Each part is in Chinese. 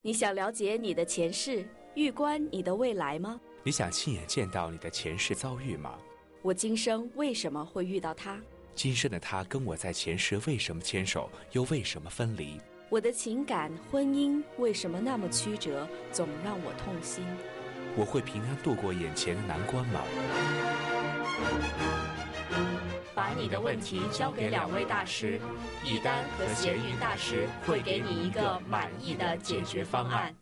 你想了解你的前世，预观你的未来吗？ 你想亲眼见到你的前世遭遇吗？ 我今生为什么会遇到他？ 今生的他跟我在前世为什么牵手，又为什么分离？ 我的情感、婚姻为什么那么曲折，总让我痛心？ 我会平安度过眼前的难关吗？ 把你的问题交给2位大师，易丹和闲云大师会给你一个满意的解决方案。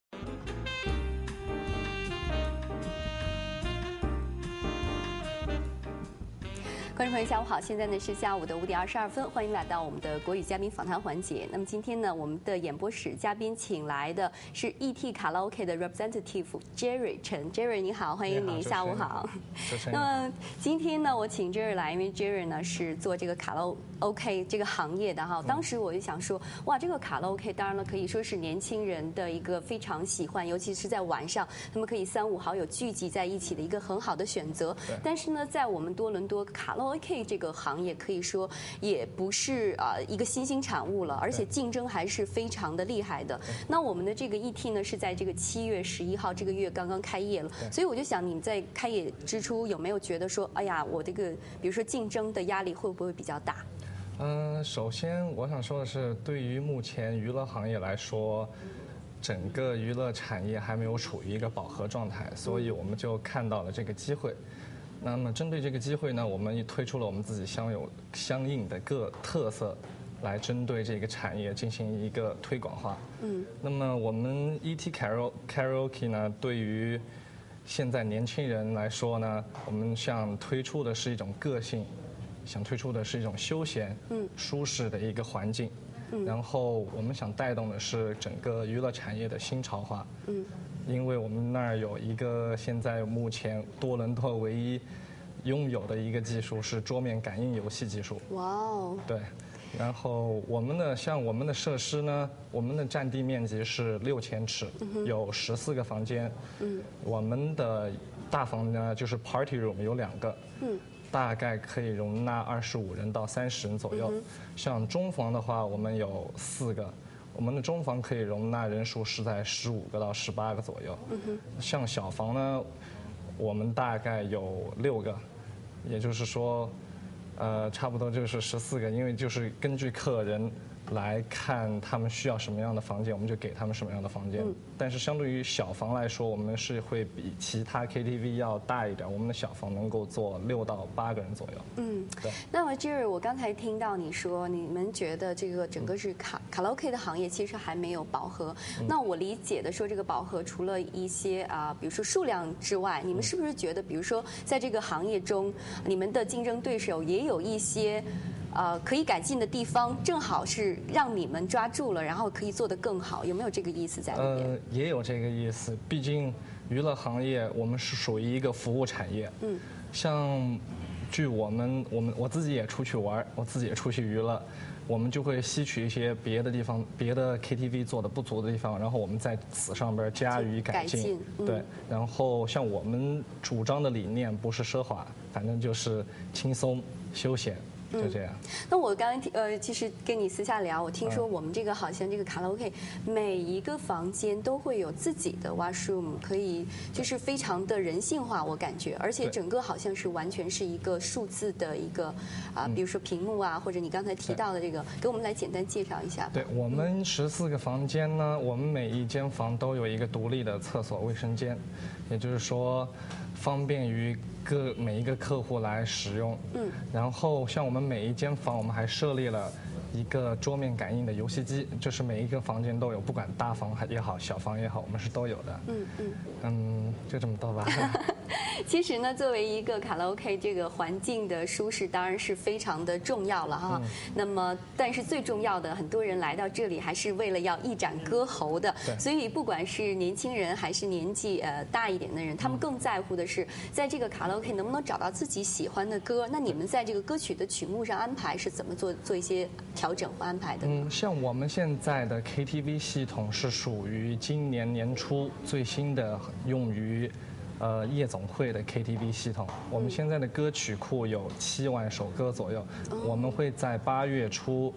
观众朋友，下午好！现在呢是下午的5点22分，欢迎来到我们的国语嘉宾访谈环节。那么今天呢，我们的演播室嘉宾请来的是 ET 卡拉 OK 的 representative Jerry 陈 ，Jerry 你好，欢迎你，下午好。那么今天呢，我请 Jerry 来，因为 Jerry 呢是做这个卡拉 OK 这个行业的哈。当时我就想说，哇，这个卡拉 OK 当然了可以说是年轻人的一个非常喜欢，尤其是在晚上，他们可以3、5好友聚集在一起的一个很好的选择。但是呢，在我们多伦多卡拉 OK 这个行业可以说也不是一个新兴产物了，而且竞争还是非常的厉害的。那我们的这个 ET 呢是在这个7月11号这个月刚刚开业了，所以我就想你们在开业之初有没有觉得说，哎呀，我这个比如说竞争的压力会不会比较大？ 首先我想说的是，对于目前娱乐行业来说，整个娱乐产业还没有处于一个饱和状态，所以我们就看到了这个机会。那么针对这个机会呢，我们也推出了我们自己相应的各特色，来针对这个产业进行一个推广化。那么我们 ET Karaoke 呢，对于现在年轻人来说呢，我们想推出的是一种个性，想推出的是一种休闲、舒适的一个环境。然后我们想带动的是整个娱乐产业的新潮化。因为我们那儿有一个现在目前多伦多唯一拥有的一个技术是桌面感应游戏技术。哇哦！对，然后我们的设施呢，我们的占地面积是6000尺，有14个房间。我们的大房呢就是 Party Room 有2个。大概可以容纳25人到30人左右。像中房的话，我们有4个。我们的中房可以容纳人数是在15个到18个左右。像小房呢，我们大概有6个，也就是说，差不多就是14个，因为就是根据客人来看他们需要什么样的房间，我们就给他们什么样的房间。但是相对于小房来说，我们是会比其他 KTV 要大一点，我们的小房能够坐6到8个人左右。对。 那么 Jerry， 我刚才听到你说，你们觉得这个整个是卡拉 OK 的行业其实还没有饱和。那我理解的说，这个饱和除了一些比如说数量之外，你们是不是觉得，比如说在这个行业中，你们的竞争对手也有一些可以改进的地方，正好是让你们抓住了，然后可以做得更好，有没有这个意思在里面？ 也有这个意思，毕竟娱乐行业我们是属于一个服务产业。像据我自己也出去玩，我自己也出去娱乐，我们就会吸取一些别的地方、别的 KTV 做的不足的地方，然后我们在此上边加以改进。对，然后像我们主张的理念不是奢华，反正就是轻松休闲。就这样。 那我刚才其实跟你私下聊，我听说我们这个好像这个卡拉 OK 每一个房间都会有自己的 washroom， 可以就是非常的人性化，我感觉，而且整个好像是完全是一个数字的一个比如说屏幕啊，或者你刚才提到的这个，给我们来简单介绍一下吧。 对，我们14个房间呢，我们每一间房都有一个独立的厕所卫生间，也就是说方便于每一个客户来使用。然后像我们每一间房，我们还设立了一个桌面感应的游戏机，就是每一个房间都有，不管大房也好，小房也好，我们是都有的。就这么多吧。 其实呢，作为一个卡拉 OK 这个环境的舒适，当然是非常的重要了哈。那么，但是最重要的，很多人来到这里还是为了要一展歌喉的。所以，不管是年轻人还是年纪大一点的人，他们更在乎的是在这个卡拉 OK 能不能找到自己喜欢的歌。那你们在这个歌曲的曲目上安排是怎么做一些调整和安排的呢？ 像我们现在的 KTV 系统是属于今年年初最新的用于夜总会的 KTV 系统。我们现在的歌曲库有7万首歌左右，我们会在8月初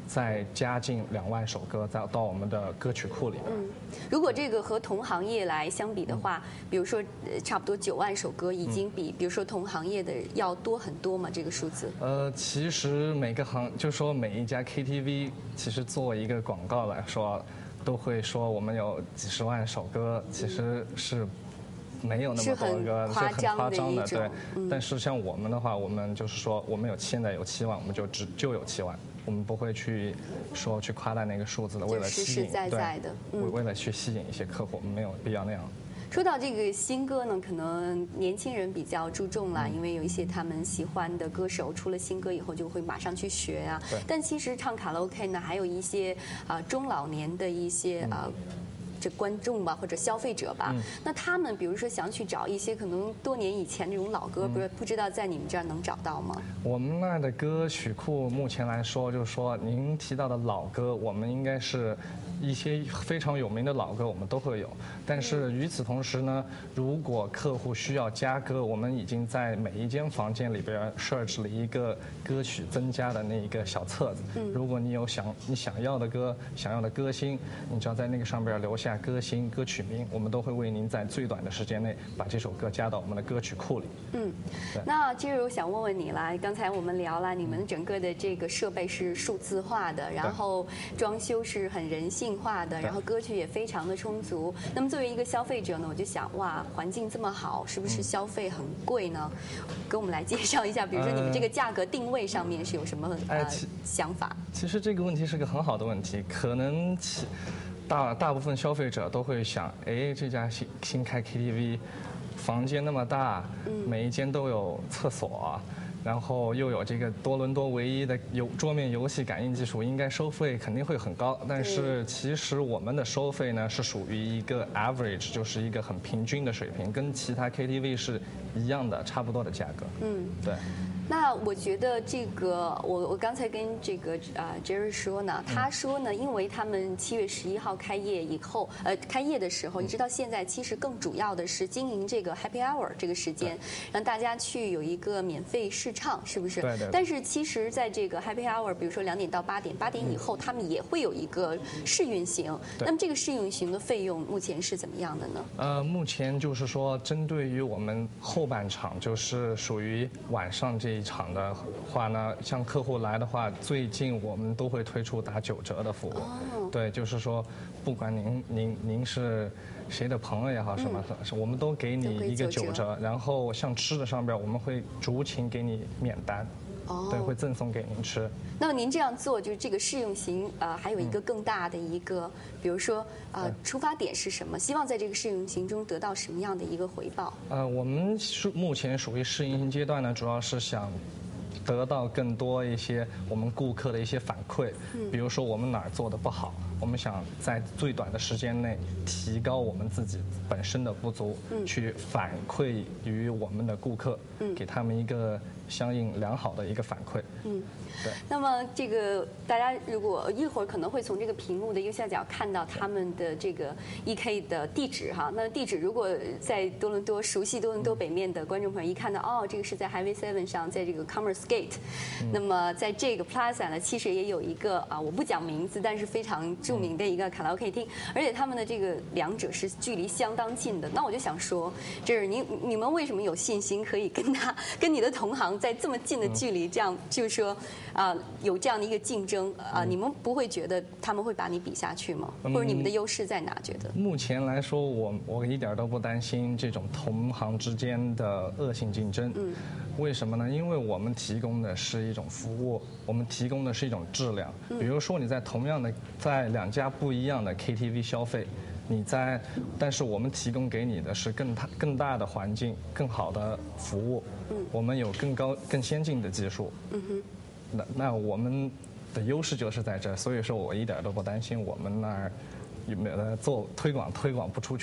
再加进2万首歌到我们的歌曲库里。 如果这个和同行业来相比的话，比如说差不多9万首歌，已经比如说同行业的要多很多嘛？这个数字？ 其实就说每一家 KTV， 其实做一个广告来说，都会说我们有几十万首歌，其实是没有那么多歌， 是很夸张的， 对。但是像我们的话，我们就是说我们现在有7万，我们就有7万。我们不会去夸大那个数字的，为了吸引， 实实在在的， 为了去吸引一些客户，我们没有必要那样。 说到这个新歌呢，可能年轻人比较注重了，因为有一些他们喜欢的歌手出了新歌以后就会马上去学啊。但其实唱卡拉 OK 呢，还有一些中老年的一些这观众吧，或者消费者吧，那他们比如说想去找一些可能多年以前这种老歌，不知道在你们这儿能找到吗？ 我们那儿的歌曲库目前来说，就是说您提到的老歌，我们应该是一些非常有名的老歌，我们都会有。但是与此同时呢，如果客户需要加歌，我们已经在每一间房间里边设置了一个歌曲增加的那一个小册子。如果你有你想要的歌、想要的歌星，你只要在那个上边留下歌星、歌曲名，我们都会为您在最短的时间内把这首歌加到我们的歌曲库里。 那接着我想问问你啦，刚才我们聊了你们整个的这个设备是数字化的，然后装修是很人性化的，然后歌曲也非常的充足。那么作为一个消费者呢，我就想哇，环境这么好，是不是消费很贵呢？给我们来介绍一下，比如说你们这个价格定位上面是有什么想法？ 其实这个问题是个很好的问题，可能大部分消费者都会想，哎，这家新开 KTV， 房间那么大，每一间都有厕所，然后又有这个多伦多唯一的桌面游戏感应技术，应该收费肯定会很高。但是其实我们的收费呢是属于一个 average， 就是一个很平均的水平，跟其他 KTV 是一样的，差不多的价格。对。 那我觉得这个，我刚才跟这个Jerry 说呢，他说呢，因为他们7月11号开业以后，开业的时候一直到现在，其实更主要的是经营这个 Happy Hour 这个时间，让大家去有一个免费试唱，是不是？ 对对。 但是其实在这个 Happy Hour， 比如说2点到8点，8点以后他们也会有一个试运行。那么这个试运行的费用目前是怎么样的呢？ 目前就是说，针对于我们后半场，就是属于晚上这一场的话呢，像客户来的话，最近我们都会推出打9折的服务。对，就是说，不管您是谁的朋友也好，什么，我们都给你一个9折。然后像吃的上边，我们会逐情给你免单。对，会赠送给您吃。 那么您这样做，就是这个试用型还有一个更大的一个，比如说出发点是什么？希望在这个试用型中得到什么样的一个回报？ 我们目前属于试用型阶段呢，主要是想得到更多一些我们顾客的一些反馈，比如说我们哪儿做的不好，我们想在最短的时间内提高我们自己本身的不足，去反馈于我们的顾客，给他们一个相应良好的一个反馈。对。 那么这个大家如果一会儿可能会从这个屏幕的右下角看到他们的这个 EK 的地址哈。那地址如果在多伦多熟悉多伦多北面的观众朋友一看到哦，这个是在 Highway 7上，在这个 Commerce Gate。那么在这个 Plaza 呢，其实也有一个我不讲名字，但是非常著名的一个卡拉 OK 厅，而且他们的这个两者是距离相当近的。那我就想说，这是你们为什么有信心可以跟你的同行在这么近的距离，这样就是说有这样的一个竞争你们不会觉得他们会把你比下去吗？或者你们的优势在哪？觉得目前来说，我一点都不担心这种同行之间的恶性竞争。为什么呢？因为我们提供的是一种服务，我们提供的是一种质量。比如说你在同样的在2家不一样的 KTV 消费，但是我们提供给你的是更大的环境、更好的服务，我们有更先进的技术。那我们的优势就是在这，所以说我一点都不担心我们那儿有没有做推广不出去。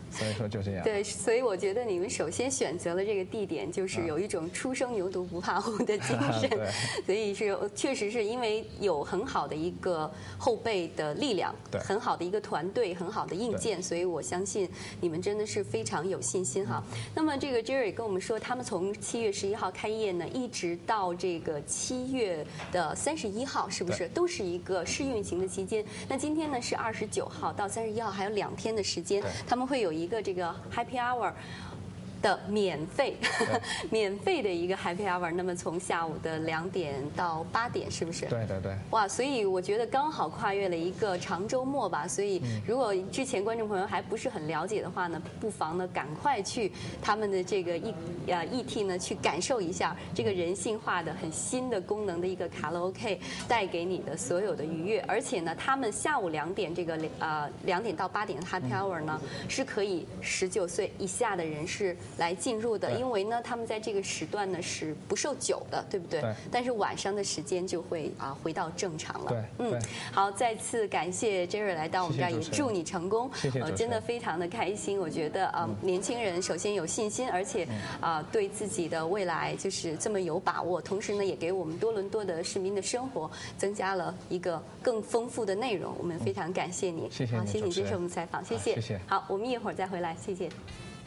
所以说就这样。 对，所以我觉得你们首先选择了这个地点，就是有一种初生牛犊不怕虎的精神，所以确实是因为有很好的一个后备的力量，很好的一个团队，很好的硬件，所以我相信你们真的是非常有信心哈。那么这个 Jerry 跟我们说，他们从7月11号开业呢，一直到这个7月的31号，是不是都是一个试运行的期间？那今天呢是29号到31号，还有2天的时间，他们会有一个这个 Happy Hour 的免费的一个 Happy Hour， 那么从下午的2点到8点，是不是？ 对对对。 哇，所以我觉得刚好跨越了一个长周末吧。所以如果之前观众朋友还不是很了解的话呢，不妨呢赶快去他们的这个ET 呢去感受一下这个人性化的、很新的功能的一个卡拉 OK 带给你的所有的愉悦。而且呢，他们下午2点这个2点到8点的 Happy Hour 呢是可以19岁以下的人士来进入的，因为呢，他们在这个时段呢是不受酒的，对不对？ 对。 但是晚上的时间就会回到正常了。 对。 好，再次感谢 Jerry 来到我们这儿，也祝你成功。 谢谢。 真的非常的开心。我觉得年轻人首先有信心，而且对自己的未来就是这么有把握，同时呢，也给我们多伦多的市民的生活增加了一个更丰富的内容。我们非常感谢你。 谢谢你。 好，谢谢你接受我们采访，谢谢。 谢谢。 好，我们一会儿再回来，谢谢。